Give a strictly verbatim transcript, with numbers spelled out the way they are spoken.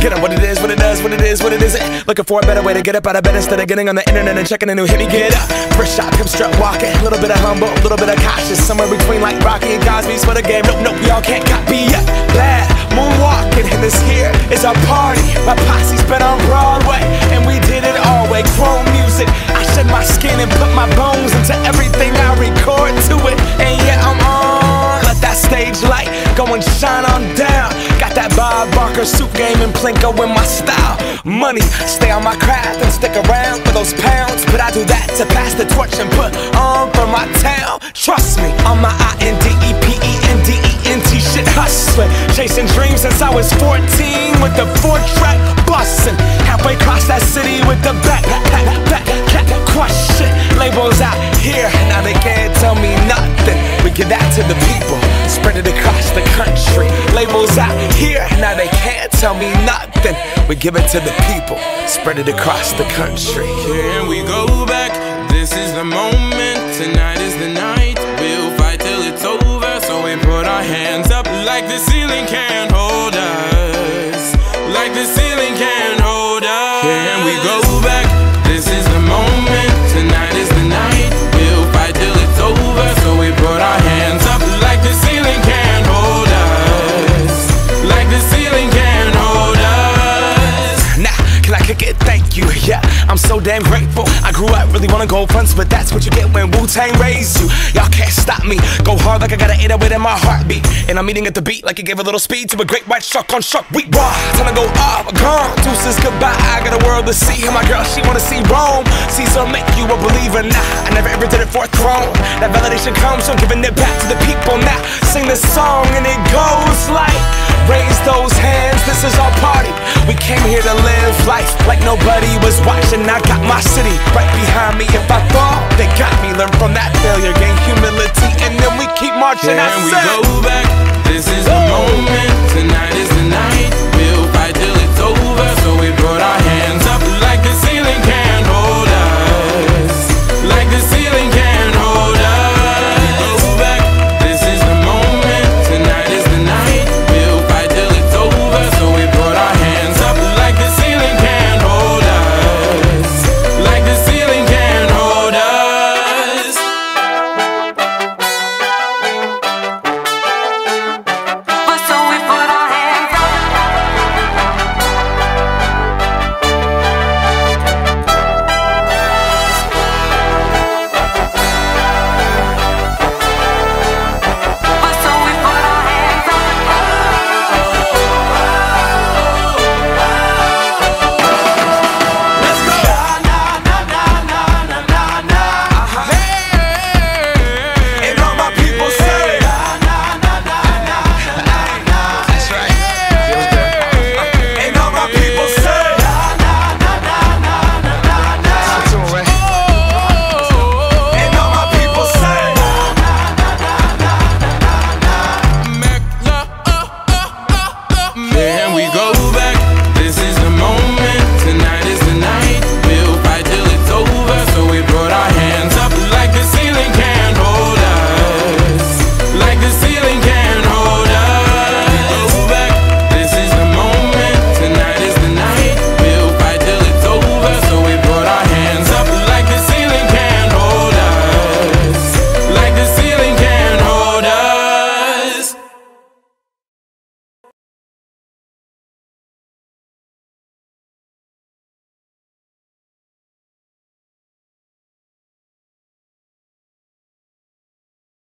Get up what it is, what it does, what it is, what it isn't. Looking for a better way to get up out of bed instead of getting on the internet and checking a new hit. Me get up, first shot, hip strut walking. A little bit of humble, a little bit of cautious. Somewhere between like Rocky and Cosby's for the game. Nope, nope, y'all can't copy yet. Bad moonwalking, and this here is our party. My posse's been on Broadway, and we did it all way. Chrome music, I shed my skin and put my bones into everything I record to it. And yeah, I'm on. Let that stage light go and shine on down. Got that Bob Barker suit game and Plinko in my style. Money, stay on my craft and stick around for those pounds. But I do that to pass the torch and put on for my town. Trust me, on my I N D E P E N D E N T shit hustling. Chasing dreams since I was fourteen with the four track bustin'. Halfway across that city with the back, back, back, back, crush shit. Labels out here, now they can't tell me nothing. We give that to the people, spread it across the country. Labels out here, now they can't tell me nothing. We give it to the people, spread it across the country. Can we go back? This is the moment, tonight is the night. We'll fight till it's over, so we put our hands up like the ceiling can't hold us. Like the ceiling can't hold us. Can we go back? This is the moment, tonight is the night. We'll fight till it's over, so we put our hands up like the ceiling can't hold us. Like the ceiling can't hold us. Nah, can I kick it? Thank you, yeah, I'm so damn grateful. I grew up really wanna go fronts, but that's what you get when Wu-Tang raised you. Y'all can't stop me, go hard like I got an eight oh eight in my heartbeat. And I'm eating at the beat like it gave a little speed to a great white shark on shark week. Raw, time to go off, gone, deuces goodbye. I got a world to see, and my girl, she wanna see Rome. Caesar make you a believer, nah, I never ever did it for a throne. That validation comes from giving it back to the people. Now, sing this song and it goes like, raise those hands, this is our party. We came here to live life like nobody was watching. I got my city right behind me. If I fall, they got me. Learn from that failure, gain humility, and then we keep marching. Can we go